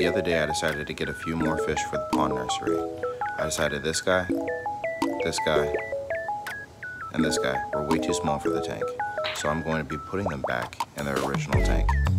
the other day I decided to get a few more fish for the pond nursery. I decided this guy, and this guy were way too small for the tank, so I'm going to be putting them back in their original tank.